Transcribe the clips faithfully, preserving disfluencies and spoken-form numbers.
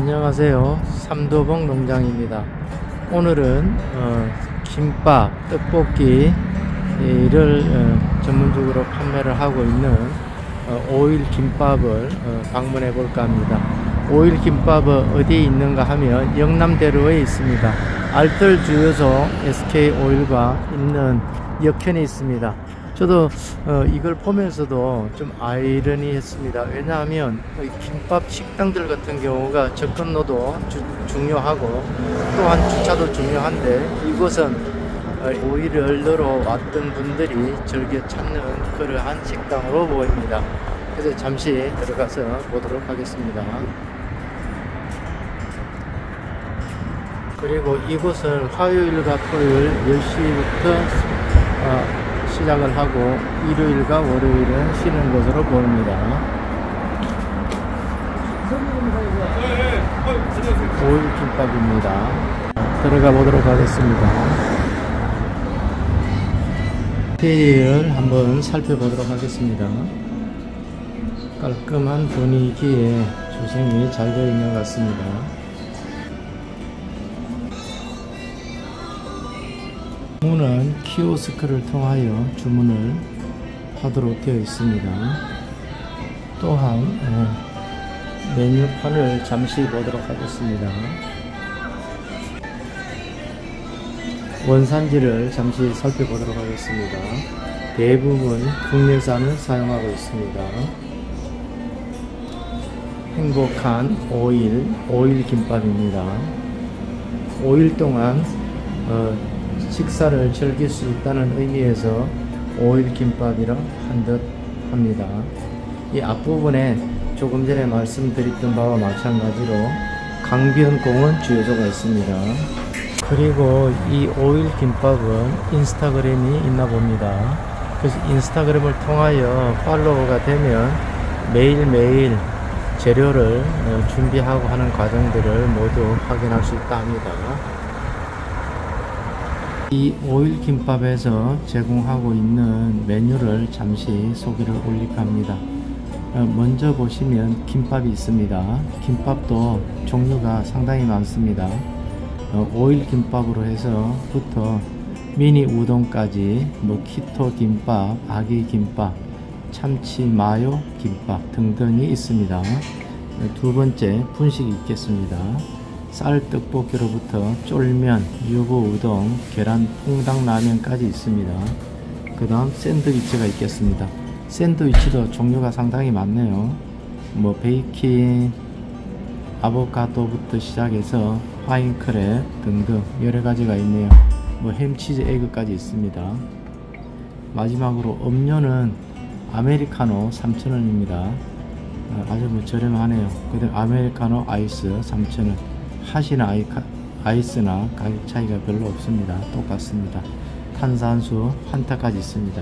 안녕하세요, 삼도봉 농장입니다. 오늘은 어, 김밥, 떡볶이를 어, 전문적으로 판매를 하고 있는 어, 오일 김밥을 어, 방문해 볼까 합니다. 오일 김밥은 어디에 있는가 하면 영남대로에 있습니다. 알뜰 주유소 에스케이 오일과 있는 역현에 있습니다. 저도 어, 이걸 보면서도 좀 아이러니했습니다. 왜냐하면 김밥 식당들 같은 경우가 접근로도 주, 중요하고 또한 주차도 중요한데, 이곳은 어, 오일을 넣으러 왔던 분들이 즐겨 찾는 그러한 식당으로 보입니다. 그래서 잠시 들어가서 보도록 하겠습니다. 그리고 이곳은 화요일과 토요일 열 시부터 어, 시작을 하고 일요일과 월요일은 쉬는 곳으로 보입니다. 오일 김밥입니다. 들어가 보도록 하겠습니다. 인테리어를 한번 살펴보도록 하겠습니다. 깔끔한 분위기에 조성이 잘 되어 있는 것 같습니다. 문은 키오스크를 통하여 주문을 하도록 되어 있습니다. 또한 메뉴판을 잠시 보도록 하겠습니다. 원산지를 잠시 살펴보도록 하겠습니다. 대부분 국내산을 사용하고 있습니다. 행복한 오일, 오일 김밥입니다. 오 일 동안 어, 식사를 즐길 수 있다는 의미에서 오일 김밥이라 한 듯 합니다. 이 앞부분에 조금 전에 말씀드렸던 바와 마찬가지로 강변공원 주유소가 있습니다. 그리고 이 오일 김밥은 인스타그램이 있나 봅니다. 그래서 인스타그램을 통하여 팔로우가 되면 매일매일 재료를 준비하고 하는 과정들을 모두 확인할 수 있다 합니다. 이 오일 김밥에서 제공하고 있는 메뉴를 잠시 소개를 올릴까 합니다. 먼저 보시면 김밥이 있습니다. 김밥도 종류가 상당히 많습니다. 오일 김밥으로 해서부터 미니 우동까지 뭐 키토 김밥, 아기 김밥, 참치 마요 김밥 등등이 있습니다. 두 번째 분식이 있겠습니다. 쌀 떡볶이로부터 쫄면, 유부 우동, 계란 퐁당 라면까지 있습니다. 그 다음 샌드위치가 있겠습니다. 샌드위치도 종류가 상당히 많네요. 뭐 베이킹, 아보카도부터 시작해서 파인크랩 등등 여러가지가 있네요. 뭐 햄치즈 에그까지 있습니다. 마지막으로 음료는 아메리카노 삼천 원입니다. 아주 뭐 저렴하네요. 그 다음 아메리카노 아이스 삼천 원. 핫이나 아이카, 아이스나 가격 차이가 별로 없습니다. 똑같습니다. 탄산수 환타까지 있습니다.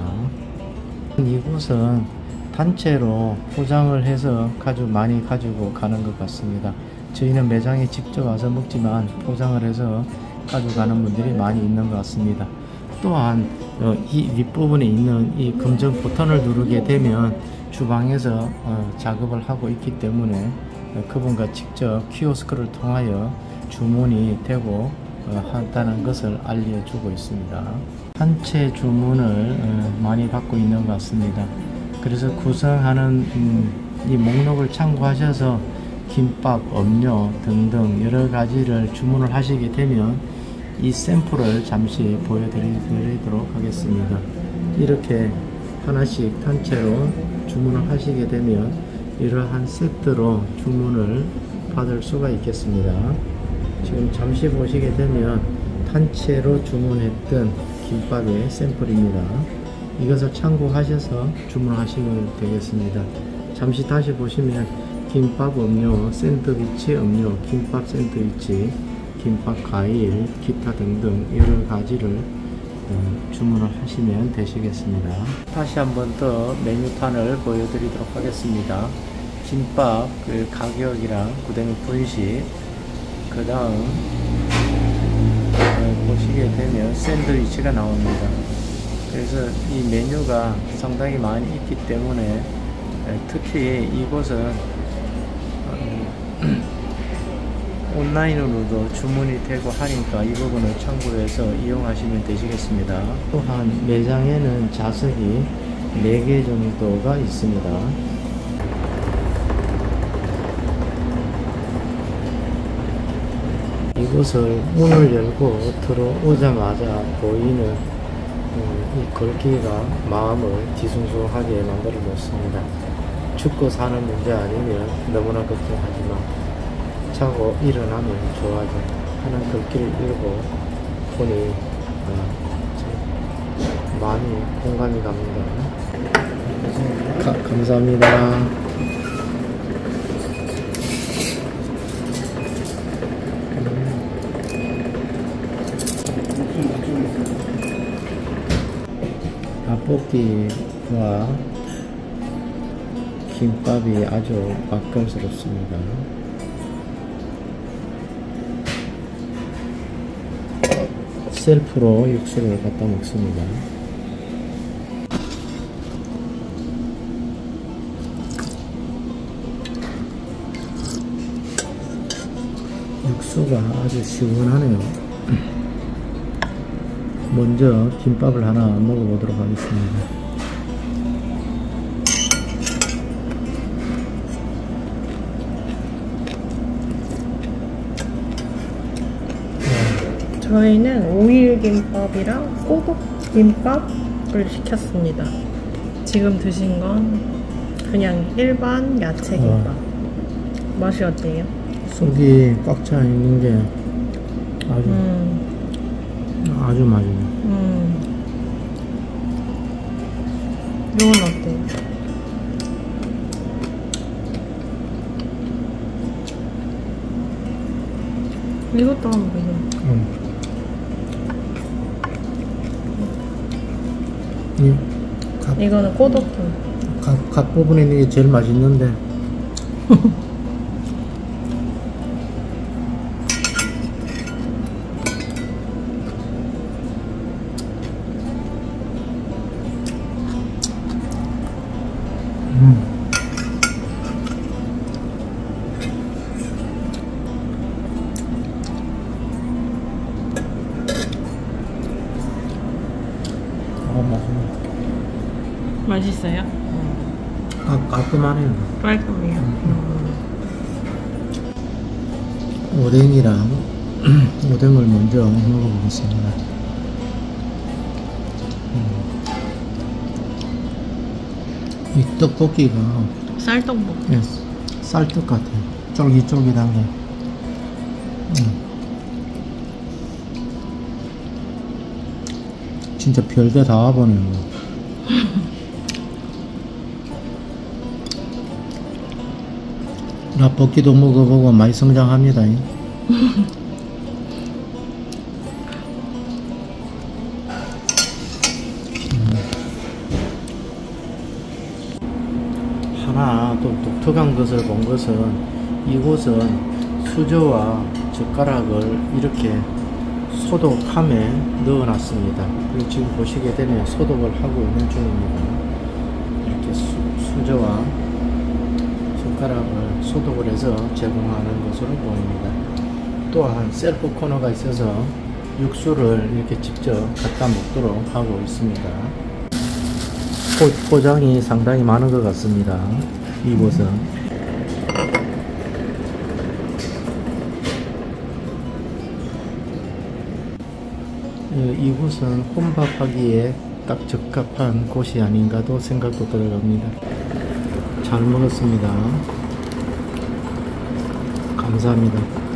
이곳은 단체로 포장을 해서 아주 많이 가지고 가는 것 같습니다. 저희는 매장에 직접 와서 먹지만 포장을 해서 가져가는 분들이 많이 있는 것 같습니다. 또한 어, 이 윗부분에 있는 이 검정 버튼을 누르게 되면 주방에서 어, 작업을 하고 있기 때문에 그분과 직접 키오스크를 통하여 주문이 되고 어, 한다는 것을 알려주고 있습니다. 단체 주문을 어, 많이 받고 있는 것 같습니다. 그래서 구성하는 음, 이 목록을 참고하셔서 김밥, 음료 등등 여러 가지를 주문을 하시게 되면 이 샘플을 잠시 보여드리도록 하겠습니다. 이렇게 하나씩 단체로 주문을 하시게 되면 이러한 세트로 주문을 받을 수가 있겠습니다. 지금 잠시 보시게 되면 단체로 주문했던 김밥의 샘플입니다. 이것을 참고하셔서 주문하시면 되겠습니다. 잠시 다시 보시면 김밥 음료, 샌드위치 음료, 김밥 샌드위치, 김밥 과일, 기타 등등 여러 가지를 주문을 하시면 되시겠습니다. 다시 한번 더 메뉴판을 보여드리도록 하겠습니다. 김밥 그 가격이랑 그다음에 분식, 그 다음 보시게 되면 샌드위치가 나옵니다. 그래서 이 메뉴가 상당히 많이 있기 때문에 특히 이곳은 온라인으로도 주문이 되고 하니까 이 부분을 참고해서 이용하시면 되시겠습니다. 또한 매장에는 좌석이 네 개 정도가 있습니다. 이곳을 문을 열고 들어오자마자 보이는 음, 이 걸기가 마음을 뒤숭숭하게 만들어 놓습니다. 죽고 사는 문제 아니면 너무나 걱정하지만 자고 일어나면 좋아져 하는 글귀를 읽고 보니 아, 참 많이 공감이 갑니다. 가, 감사합니다. 떡볶이와 김밥이 아주 맛깔스럽습니다. 셀프로 육수를 갖다 먹습니다. 육수가 아주 시원하네요. 먼저 김밥을 하나 먹어보도록 하겠습니다. 저희는 오일김밥이랑 꼬독김밥을 시켰습니다. 지금 드신 건 그냥 일반 야채김밥. 어. 맛이 어때요? 속이 꽉 차 있는 게 아주 음. 아주 맛있네. 음. 이건 어때요? 이것도 한번 보세요. 음. 이 갓, 이거는 꼬독김. 갓, 갓 부분에 있는 게 제일 맛있는데. 음. 어, 맛있네. 맛있어요? 아, 깔끔하네요. 깔끔해요. 음. 오뎅이랑 오뎅을 먼저 먹어보겠습니다. 음. 이 떡볶이가 쌀떡볶이. 예, 쌀떡 같아요. 쫄깃쫄깃한 게. 음. 진짜 별데 다 와보네요. 라볶이도 먹어보고 많이 성장합니다. 하나 또 독특한 것을 본 것은 이곳은 수저와 젓가락을 이렇게 소독함에 넣어 놨습니다. 그리고 지금 보시게 되면 소독을 하고 있는 중입니다. 이렇게 수, 수저와 젓가락을 소독을 해서 제공하는 것으로 보입니다. 또한 셀프 코너가 있어서 육수를 이렇게 직접 갖다 먹도록 하고 있습니다. 포, 포장이 상당히 많은 것 같습니다. 이곳은. 예, 이곳은 혼밥하기에 딱 적합한 곳이 아닌가도 생각도 들어갑니다. 잘 먹었습니다. 감사합니다.